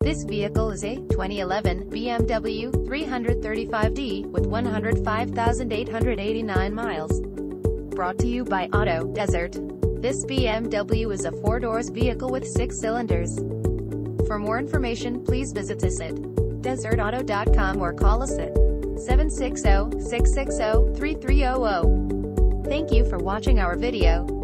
This vehicle is a 2011 BMW 335d with 105,889 miles. Brought to you by Auto Desert. This BMW is a 4-doors vehicle with 6 cylinders. For more information, please visit us at desertauto.com or call us at 760-660-3300. Thank you for watching our video.